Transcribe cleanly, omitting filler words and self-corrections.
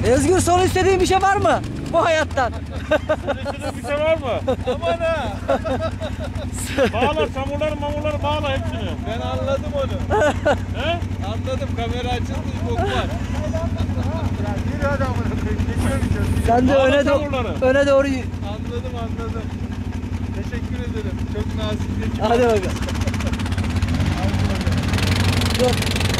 Özgür, son istediğin bir şey var mı bu hayattan? İstediğin bir şey var mı? Aman ha. Bağla, çamurları bağla hepsini. Ben anladım onu. He? Anladım, kamera açıldı, boku var. Yürü hadi amına koyayım. Geçiyorum. Sen de Bağla öne çamurları. öne doğru Anladım. Teşekkür ederim. Çok nazikçe. hadi bakalım. Dur.